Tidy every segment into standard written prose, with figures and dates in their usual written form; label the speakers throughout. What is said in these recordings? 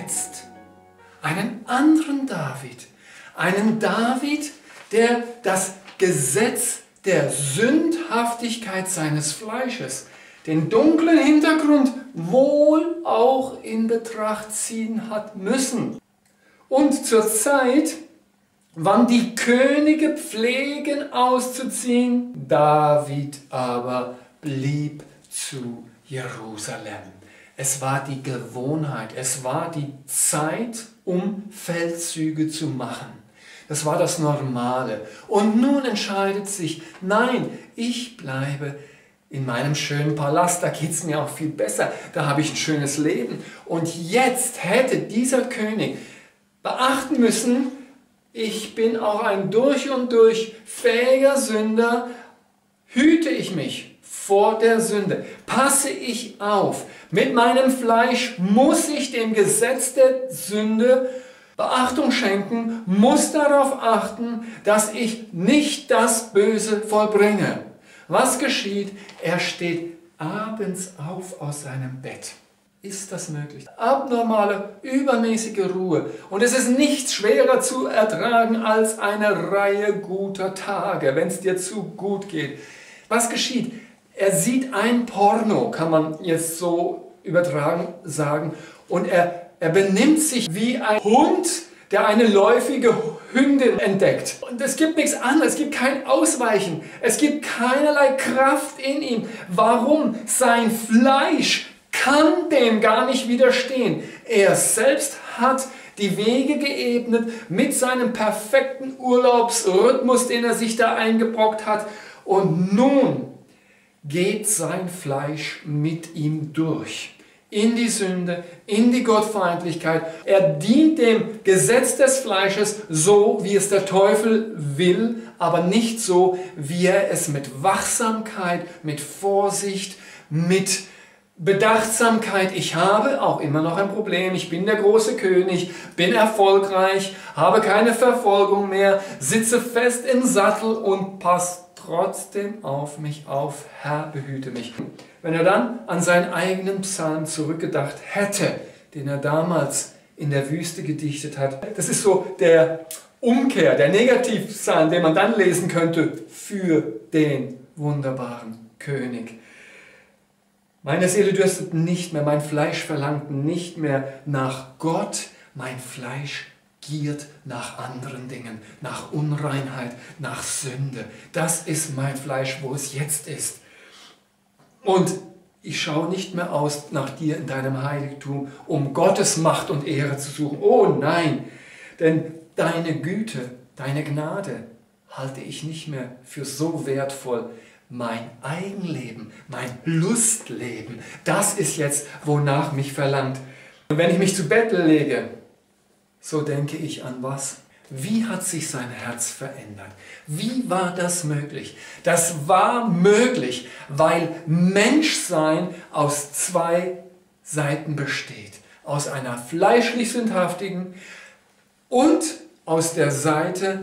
Speaker 1: jetzt einen anderen David. Einen David, der das Gesetz der Sündhaftigkeit seines Fleisches, den dunklen Hintergrund wohl auch in Betracht ziehen hat müssen. Und zur Zeit, wann die Könige pflegen auszuziehen, David aber blieb zu Jerusalem. Es war die Gewohnheit, es war die Zeit, um Feldzüge zu machen. Das war das Normale. Und nun entscheidet sich, nein, ich bleibe in meinem schönen Palast, da geht es mir auch viel besser, da habe ich ein schönes Leben. Und jetzt hätte dieser König beachten müssen, ich bin auch ein durch und durch fähiger Sünder, hüte ich mich vor der Sünde, passe ich auf. Mit meinem Fleisch muss ich dem Gesetz der Sünde Beachtung schenken, muss darauf achten, dass ich nicht das Böse vollbringe. Was geschieht? Er steht abends auf aus seinem Bett. Ist das möglich? Abnormale, übermäßige Ruhe. Und es ist nichts schwerer zu ertragen als eine Reihe guter Tage, wenn es dir zu gut geht. Was geschieht? Er sieht ein Porno, kann man jetzt so übertragen sagen, und er benimmt sich wie ein Hund, der eine läufige Hündin entdeckt. Und es gibt nichts anderes, es gibt kein Ausweichen, es gibt keinerlei Kraft in ihm. Warum? Sein Fleisch kann dem gar nicht widerstehen. Er selbst hat die Wege geebnet mit seinem perfekten Urlaubsrhythmus, den er sich da eingebrockt hat. Und nun geht sein Fleisch mit ihm durch. In die Sünde, in die Gottfeindlichkeit. Er dient dem Gesetz des Fleisches so, wie es der Teufel will, aber nicht so, wie er es mit Wachsamkeit, mit Vorsicht, mit Bedachtsamkeit. Ich habe auch immer noch ein Problem. Ich bin der große König, bin erfolgreich, habe keine Verfolgung mehr, sitze fest im Sattel und passe trotzdem auf mich auf. Herr, behüte mich. Wenn er dann an seinen eigenen Psalm zurückgedacht hätte, den er damals in der Wüste gedichtet hat, das ist so der Umkehr, der Negativpsalm, den man dann lesen könnte für den wunderbaren König. Meine Seele dürstet nicht mehr, mein Fleisch verlangt nicht mehr nach Gott, mein Fleisch giert nach anderen Dingen, nach Unreinheit, nach Sünde. Das ist mein Fleisch, wo es jetzt ist. Und ich schaue nicht mehr aus nach dir in deinem Heiligtum, um Gottes Macht und Ehre zu suchen. Oh nein, denn deine Güte, deine Gnade halte ich nicht mehr für so wertvoll. Mein Eigenleben, mein Lustleben, das ist jetzt, wonach mich verlangt. Und wenn ich mich zu Bett lege, so denke ich an was? Wie hat sich sein Herz verändert? Wie war das möglich? Das war möglich, weil Menschsein aus zwei Seiten besteht. Aus einer fleischlich sündhaftigen und aus der Seite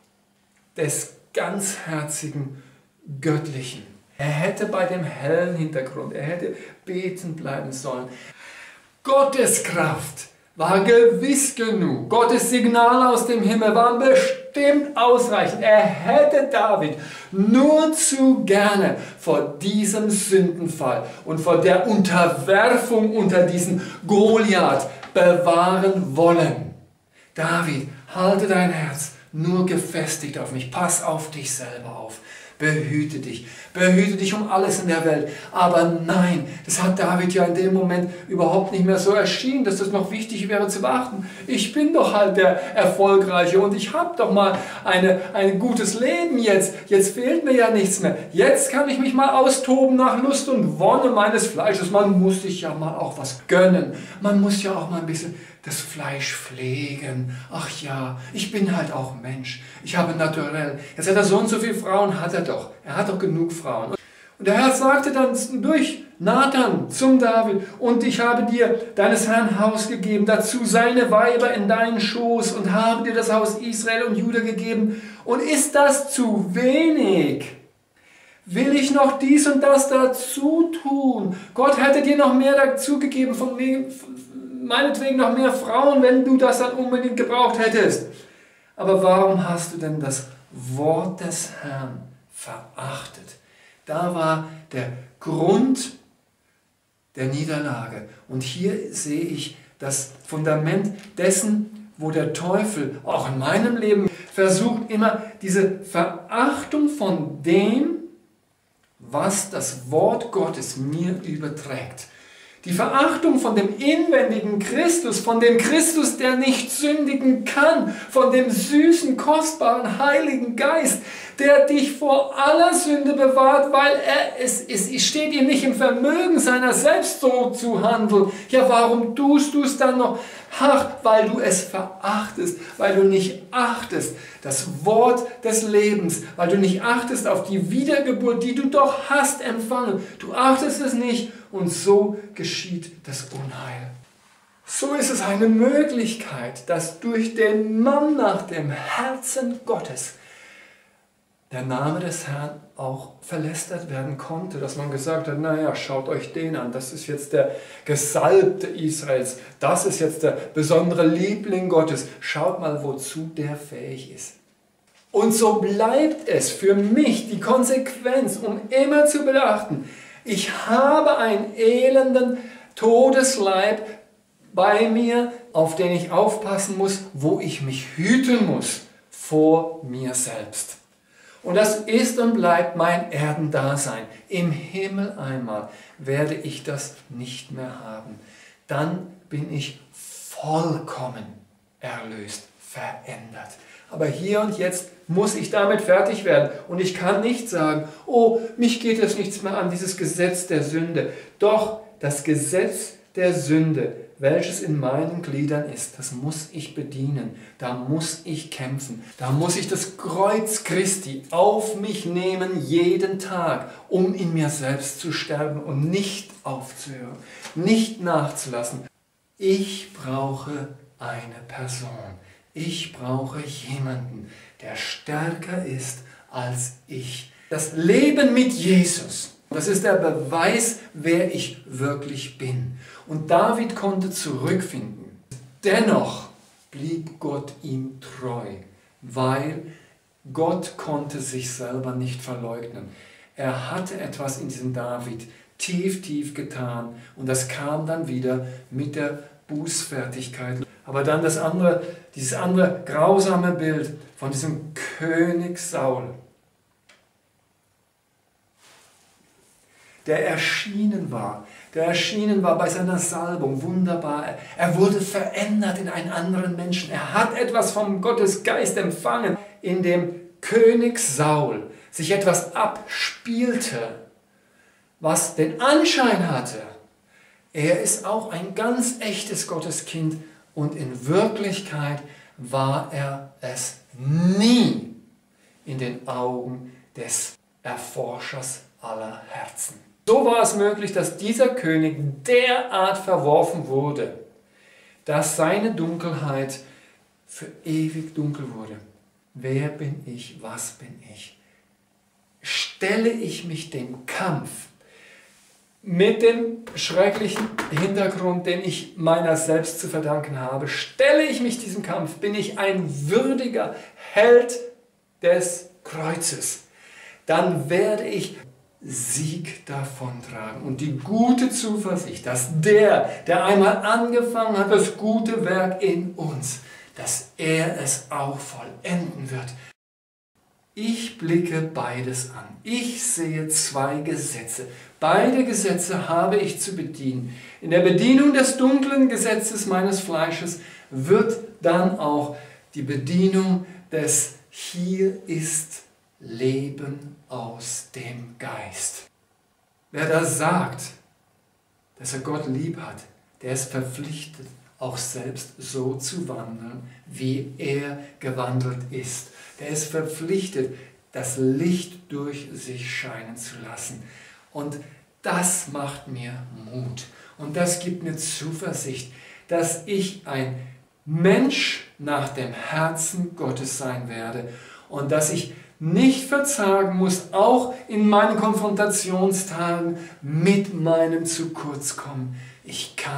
Speaker 1: des ganzherzigen Göttlichen. Er hätte bei dem hellen Hintergrund, er hätte beten bleiben sollen. Gottes Kraft war gewiss genug. Gottes Signal aus dem Himmel war bestimmt ausreichend. Er hätte David nur zu gerne vor diesem Sündenfall und vor der Unterwerfung unter diesen Goliath bewahren wollen. David, halte dein Herz nur gefestigt auf mich. Pass auf dich selber auf. Behüte dich um alles in der Welt. Aber nein, das hat David ja in dem Moment überhaupt nicht mehr so erschienen, dass das noch wichtig wäre zu beachten. Ich bin doch halt der Erfolgreiche und ich habe doch mal ein gutes Leben jetzt. Jetzt fehlt mir ja nichts mehr. Jetzt kann ich mich mal austoben nach Lust und Wonne meines Fleisches. Man muss sich ja mal auch was gönnen. Man muss ja auch mal ein bisschen das Fleisch pflegen. Ach ja, ich bin halt auch Mensch. Ich habe naturell. Jetzt hat er so und so viele Frauen, hat er doch. Er hat doch genug Frauen. Und der Herr sagte dann durch Nathan zum David, und ich habe dir deines Herrn Haus gegeben, dazu seine Weiber in deinen Schoß und habe dir das Haus Israel und Juda gegeben. Und ist das zu wenig? Will ich noch dies und das dazu tun? Gott hätte dir noch mehr dazu gegeben, von meinetwegen noch mehr Frauen, wenn du das dann unbedingt gebraucht hättest. Aber warum hast du denn das Wort des Herrn verachtet? Da war der Grund der Niederlage. Und hier sehe ich das Fundament dessen, wo der Teufel auch in meinem Leben versucht, immer diese Verachtung von dem, was das Wort Gottes mir überträgt. Die Verachtung von dem inwendigen Christus, von dem Christus, der nicht sündigen kann, von dem süßen, kostbaren Heiligen Geist, der dich vor aller Sünde bewahrt, weil es steht ihm nicht im Vermögen seiner selbst so zu handeln. Ja, warum tust du es dann noch? Ach, weil du es verachtest, weil du nicht achtest, das Wort des Lebens, weil du nicht achtest auf die Wiedergeburt, die du doch hast empfangen. Du achtest es nicht und so geschieht das Unheil. So ist es eine Möglichkeit, dass durch den Mann nach dem Herzen Gottes der Name des Herrn auch verlästert werden konnte, dass man gesagt hat, naja, schaut euch den an, das ist jetzt der Gesalbte Israels, das ist jetzt der besondere Liebling Gottes, schaut mal, wozu der fähig ist. Und so bleibt es für mich die Konsequenz, um immer zu beachten, ich habe einen elenden Todesleib bei mir, auf den ich aufpassen muss, wo ich mich hüten muss vor mir selbst. Und das ist und bleibt mein Erdendasein. Im Himmel einmal werde ich das nicht mehr haben. Dann bin ich vollkommen erlöst, verändert. Aber hier und jetzt muss ich damit fertig werden. Und ich kann nicht sagen, oh, mich geht es nichts mehr an, dieses Gesetz der Sünde. Doch das Gesetz der Sünde, welches in meinen Gliedern ist, das muss ich bedienen, da muss ich kämpfen, da muss ich das Kreuz Christi auf mich nehmen jeden Tag, um in mir selbst zu sterben und nicht aufzuhören, nicht nachzulassen. Ich brauche eine Person, ich brauche jemanden, der stärker ist als ich. Das Leben mit Jesus, das ist der Beweis, wer ich wirklich bin. Und David konnte zurückfinden. Dennoch blieb Gott ihm treu, weil Gott konnte sich selber nicht verleugnen. Er hatte etwas in diesem David tief, tief getan und das kam dann wieder mit der Bußfertigkeit. Aber dann dieses andere grausame Bild von diesem König Saul, der erschienen war bei seiner Salbung, wunderbar. Er wurde verändert in einen anderen Menschen. Er hat etwas vom Gottesgeist empfangen, in dem König Saul sich etwas abspielte, was den Anschein hatte, er ist auch ein ganz echtes Gotteskind und in Wirklichkeit war er es nie in den Augen des Erforschers aller Herzen. So war es möglich, dass dieser König derart verworfen wurde, dass seine Dunkelheit für ewig dunkel wurde. Wer bin ich? Was bin ich? Stelle ich mich dem Kampf mit dem schrecklichen Hintergrund, den ich meiner selbst zu verdanken habe, stelle ich mich diesem Kampf, bin ich ein würdiger Held des Kreuzes, dann werde ich Sieg davontragen und die gute Zuversicht, dass der einmal angefangen hat, das gute Werk in uns, dass er es auch vollenden wird. Ich blicke beides an. Ich sehe zwei Gesetze. Beide Gesetze habe ich zu bedienen. In der Bedienung des dunklen Gesetzes meines Fleisches wird dann auch die Bedienung des Hier ist Leben aus dem Geist. Wer da sagt, dass er Gott lieb hat, der ist verpflichtet, auch selbst so zu wandeln, wie er gewandelt ist. Der ist verpflichtet, das Licht durch sich scheinen zu lassen. Und das macht mir Mut. Und das gibt mir Zuversicht, dass ich ein Mensch nach dem Herzen Gottes sein werde und dass ich nicht verzagen muss, auch in meinen Konfrontationstagen mit meinem zu kurz kommen. Ich kann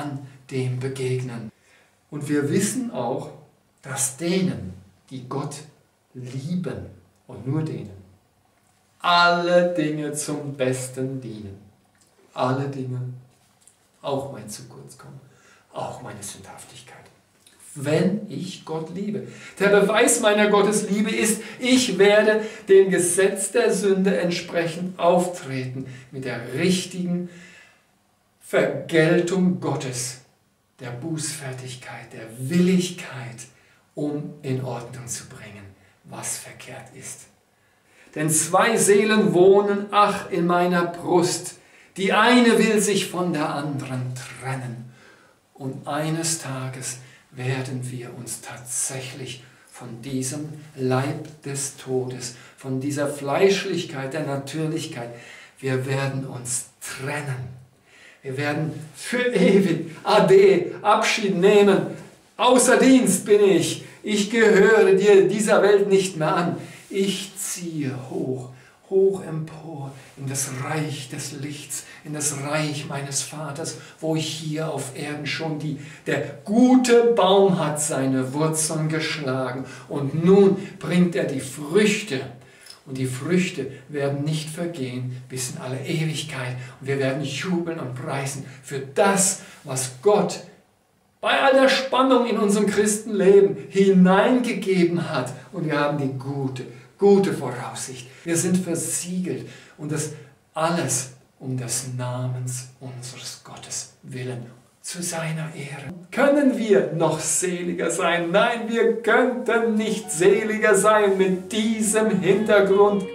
Speaker 1: dem begegnen. Und wir wissen auch, dass denen, die Gott lieben, und nur denen, alle Dinge zum Besten dienen. Alle Dinge, auch mein Zukurzkommen, auch meine Sündhaftigkeit. Wenn ich Gott liebe. Der Beweis meiner Gottesliebe ist, ich werde dem Gesetz der Sünde entsprechend auftreten, mit der richtigen Vergeltung Gottes, der Bußfertigkeit, der Willigkeit, um in Ordnung zu bringen, was verkehrt ist. Denn zwei Seelen wohnen, ach, in meiner Brust. Die eine will sich von der anderen trennen. Und eines Tages werden wir uns tatsächlich von diesem Leib des Todes, von dieser Fleischlichkeit, der Natürlichkeit, wir werden uns trennen. Wir werden für ewig Ade, Abschied nehmen. Außer Dienst bin ich. Ich gehöre dir dieser Welt nicht mehr an. Ich ziehe hoch, hoch empor in das Reich des Lichts, in das Reich meines Vaters, wo ich hier auf Erden schon der gute Baum hat seine Wurzeln geschlagen und nun bringt er die Früchte. Und die Früchte werden nicht vergehen bis in alle Ewigkeit. Und wir werden jubeln und preisen für das, was Gott bei all der Spannung in unserem Christenleben hineingegeben hat. Und wir haben die gute Voraussicht. Wir sind versiegelt. Und das alles um des Namens unseres Gottes willen, zu seiner Ehre. Können wir noch seliger sein? Nein, wir könnten nicht seliger sein mit diesem Hintergrund.